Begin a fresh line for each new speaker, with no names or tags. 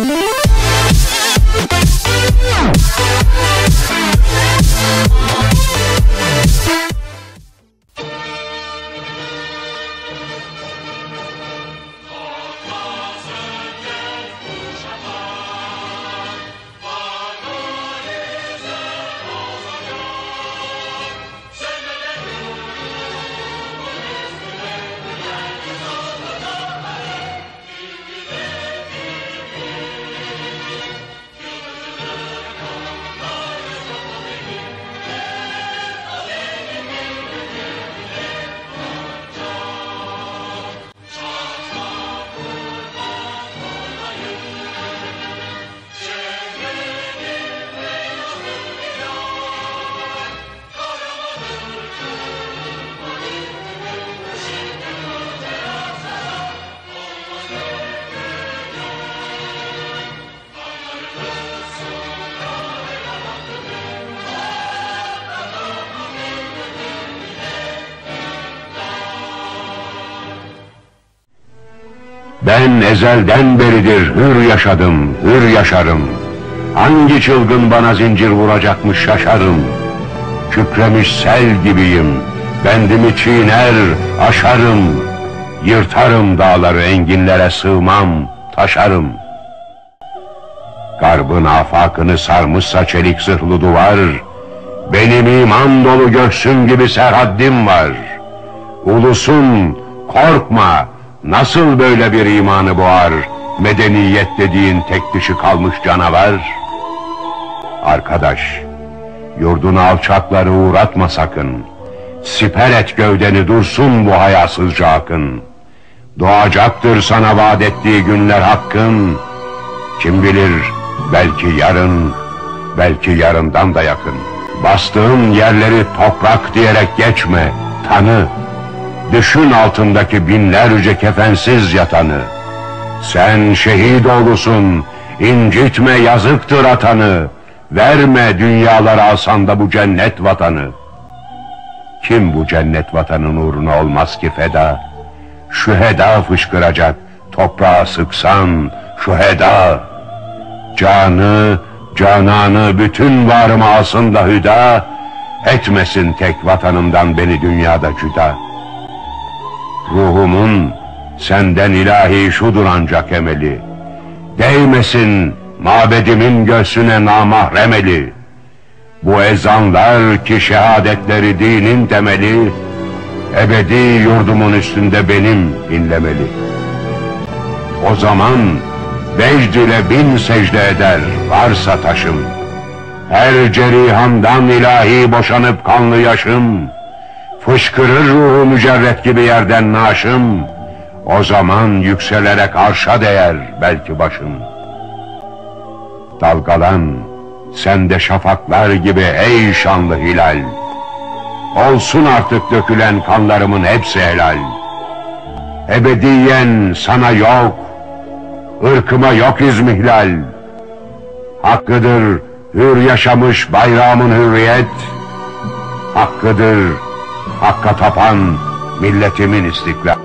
Ben ezelden beridir hür yaşadım, hür yaşarım. Hangi çılgın bana zincir vuracakmış şaşarım. Kükremiş sel gibiyim, bendimi çiğner, aşarım. Yırtarım dağları, enginlere sığmam, taşarım. Garbın afakını sarmışsa çelik zırhlı duvar, benim iman dolu göğsüm gibi serhaddim var. Ulusun, korkma, nasıl böyle bir imanı boğar, medeniyet dediğin tek dişi kalmış canavar? Arkadaş, yurdunu alçakları uğratma sakın. Siper et gövdeni, dursun bu hayasızca akın. Doğacaktır sana vaat ettiği günler hakkın. Kim bilir, belki yarın, belki yarından da yakın. Bastığın yerleri toprak diyerek geçme, tanı. Düşün altındaki binlerce kefensiz yatanı. Sen şehit oğlusun, incitme yazıktır atanı. Verme dünyalara alsan da bu cennet vatanı. Kim bu cennet vatanın uğruna olmaz ki feda? Şüheda fışkıracak, toprağa sıksan şüheda. Canı, cananı, bütün varımı alsın da hüda. Etmesin tek vatanımdan beni dünyada cüda. Ruhumun senden ilahi şudur ancak emeli. Değmesin mabedimin göğsüne namahrem eli. Bu ezanlar ki şehadetleri dinin temeli, ebedi yurdumun üstünde benim inlemeli. O zaman vecd ile bin secde eder varsa taşım. Her cerihandan ilahi boşanıp kanlı yaşım. Fışkırır ruhu mücerret gibi yerden naşım. O zaman yükselerek arşa değer belki başım. Dalgalan, sen de şafaklar gibi ey şanlı hilal. Olsun artık dökülen kanlarımın hepsi helal. Ebediyen sana yok, ırkıma yok izmihlal. Hakkıdır hür yaşamış bayrağımın hürriyet. Hakkıdır hakka tapan milletimin istiklal.